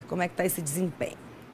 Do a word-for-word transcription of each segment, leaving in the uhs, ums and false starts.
como é que está esse desempenho.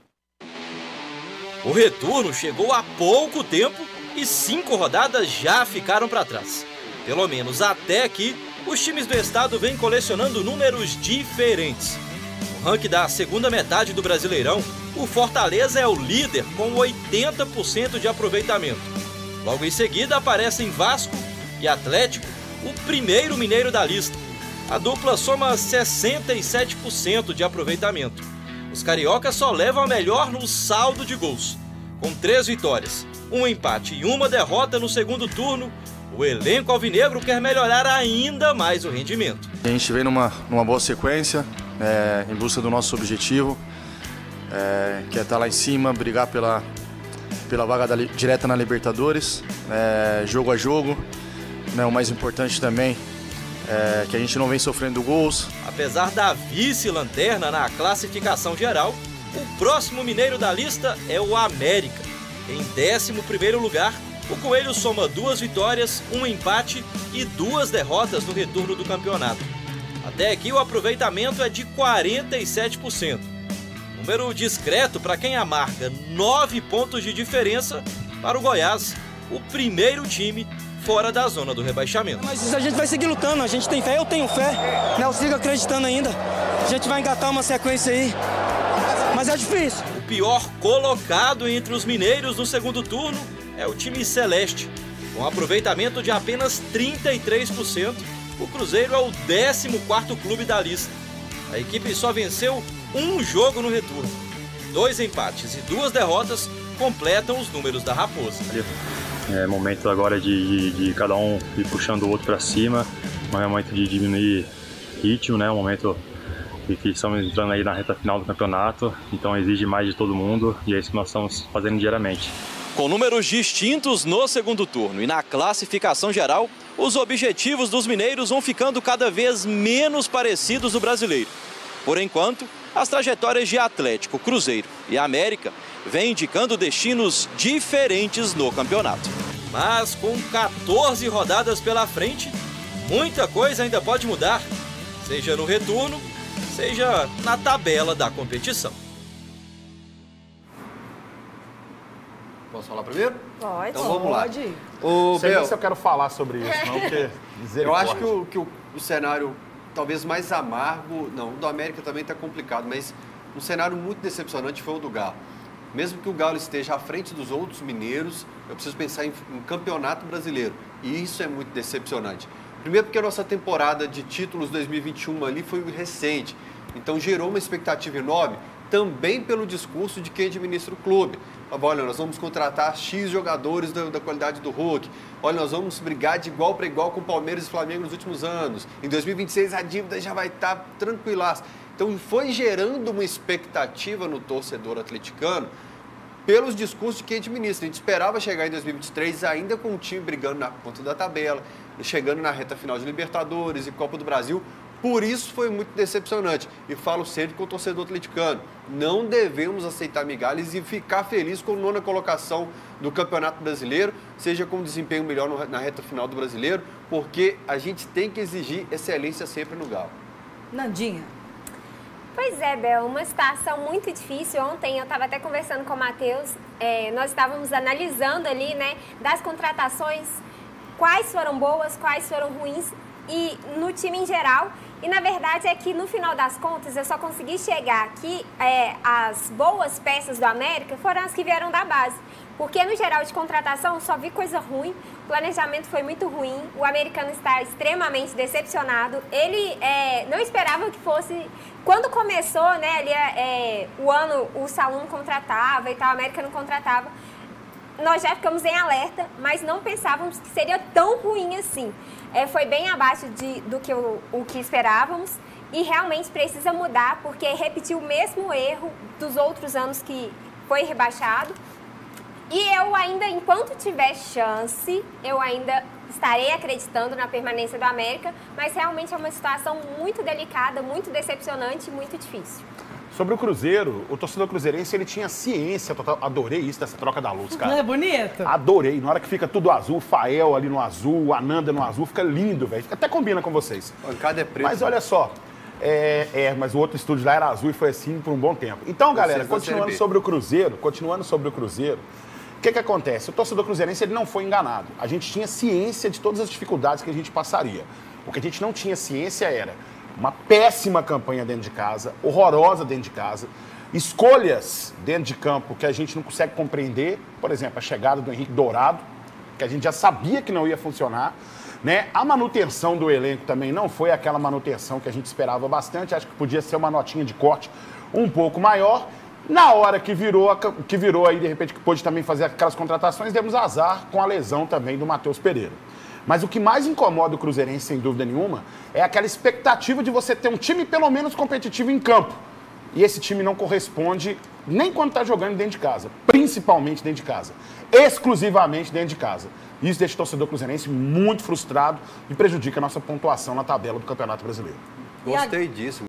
O retorno chegou há pouco tempo e cinco rodadas já ficaram para trás. Pelo menos até aqui, os times do estado vêm colecionando números diferentes. No ranking da segunda metade do Brasileirão, o Fortaleza é o líder com oitenta por cento de aproveitamento. Logo em seguida aparecem Vasco e Atlético, o primeiro mineiro da lista. A dupla soma sessenta e sete por cento de aproveitamento. Os cariocas só levam a melhor no saldo de gols. Com três vitórias, um empate e uma derrota no segundo turno, o elenco alvinegro quer melhorar ainda mais o rendimento. A gente vem numa, numa boa sequência, é, em busca do nosso objetivo, é, que é estar lá em cima, brigar pela, pela vaga da, direta na Libertadores, é, jogo a jogo. Né, o mais importante também é que a gente não vem sofrendo gols. Apesar da vice-lanterna na classificação geral, o próximo mineiro da lista é o América. Em décimo primeiro lugar, o Coelho soma duas vitórias, um empate e duas derrotas no retorno do campeonato. Até aqui o aproveitamento é de quarenta e sete por cento. Número discreto para quem amarga nove pontos de diferença para o Goiás, o primeiro time fora da zona do rebaixamento. Mas a gente vai seguir lutando, a gente tem fé, eu tenho fé, né? Eu sigo acreditando ainda. A gente vai engatar uma sequência aí, mas é difícil. O pior colocado entre os mineiros no segundo turno é o time Celeste. Com aproveitamento de apenas trinta e três por cento, o Cruzeiro é o décimo quarto clube da lista. A equipe só venceu um jogo no retorno. Dois empates e duas derrotas completam os números da Raposa. É momento agora de, de, de cada um ir puxando o outro para cima, não é momento de diminuir ritmo, né? É um momento que, que estamos entrando aí na reta final do campeonato, então exige mais de todo mundo e é isso que nós estamos fazendo diariamente. Com números distintos no segundo turno e na classificação geral, os objetivos dos mineiros vão ficando cada vez menos parecidos do brasileiro. Por enquanto, as trajetórias de Atlético, Cruzeiro e América vêm indicando destinos diferentes no campeonato. Mas com quatorze rodadas pela frente, muita coisa ainda pode mudar, seja no retorno, seja na tabela da competição. Posso falar primeiro? Pode. Então vamos lá. Pode. O Sei Bel, nem se eu quero falar sobre isso, não, porque eu acho que, o, que o, o cenário talvez mais amargo, não, o do América também está complicado, mas um cenário muito decepcionante foi o do Galo. Mesmo que o Galo esteja à frente dos outros mineiros, eu preciso pensar em, em campeonato brasileiro. E isso é muito decepcionante. Primeiro porque a nossa temporada de títulos dois mil e vinte e um ali foi recente. Então gerou uma expectativa enorme, também pelo discurso de quem administra o clube. Olha, nós vamos contratar X jogadores da, da qualidade do Hulk. Olha, nós vamos brigar de igual para igual com Palmeiras e Flamengo nos últimos anos. Em dois mil e vinte e seis a dívida já vai estar tranquilaça. Então foi gerando uma expectativa no torcedor atleticano pelos discursos de quem administra. A gente esperava chegar em dois mil e vinte e três ainda com o time brigando na ponta da tabela, chegando na reta final de Libertadores e Copa do Brasil. Por isso foi muito decepcionante. E falo sempre com o torcedor atleticano. Não devemos aceitar migalhas e ficar feliz com a nona colocação do Campeonato Brasileiro, seja com um desempenho melhor no, na reta final do Brasileiro, porque a gente tem que exigir excelência sempre no Galo. Nandinha. Pois é, Bel, uma situação muito difícil. Ontem eu estava até conversando com o Matheus, é, nós estávamos analisando ali, né, das contratações, quais foram boas, quais foram ruins, e no time em geral. E na verdade é que no final das contas eu só consegui chegar que é, as boas peças do América foram as que vieram da base. Porque no geral de contratação só vi coisa ruim, o planejamento foi muito ruim, o americano está extremamente decepcionado. Ele é, não esperava que fosse... Quando começou, né, ali, é, o ano, o Salum não contratava e tal, a América não contratava. Nós já ficamos em alerta, mas não pensávamos que seria tão ruim assim. É, foi bem abaixo de, do que o, o que esperávamos e realmente precisa mudar, porque repetiu o mesmo erro dos outros anos que foi rebaixado. E eu ainda, enquanto tiver chance, eu ainda estarei acreditando na permanência do América, mas realmente é uma situação muito delicada, muito decepcionante e muito difícil. Sobre o Cruzeiro, o torcedor cruzeirense, ele tinha ciência total. Adorei isso dessa troca da luz, cara. Não é bonito? Adorei. Na hora que fica tudo azul, o Fael ali no azul, o Ananda no azul, fica lindo, velho. Até combina com vocês. Pancada é preto. Mas olha só, É, é, mas o outro estúdio lá era azul e foi assim por um bom tempo. Então, galera, Vocês da continuando Série B. sobre o Cruzeiro, continuando sobre o Cruzeiro, o que que acontece? O torcedor cruzeirense ele não foi enganado. A gente tinha ciência de todas as dificuldades que a gente passaria. O que a gente não tinha ciência era uma péssima campanha dentro de casa, horrorosa dentro de casa, escolhas dentro de campo que a gente não consegue compreender, por exemplo, a chegada do Henrique Dourado, que a gente já sabia que não ia funcionar, né? A manutenção do elenco também não foi aquela manutenção que a gente esperava bastante, acho que podia ser uma notinha de corte um pouco maior. Na hora que virou, a- que virou aí, de repente, que pôde também fazer aquelas contratações, demos azar com a lesão também do Matheus Pereira. Mas o que mais incomoda o Cruzeirense, sem dúvida nenhuma, é aquela expectativa de você ter um time pelo menos competitivo em campo. E esse time não corresponde nem quando está jogando dentro de casa, principalmente dentro de casa, exclusivamente dentro de casa. Isso deixa o torcedor cruzeirense muito frustrado e prejudica a nossa pontuação na tabela do Campeonato Brasileiro. Gostei disso.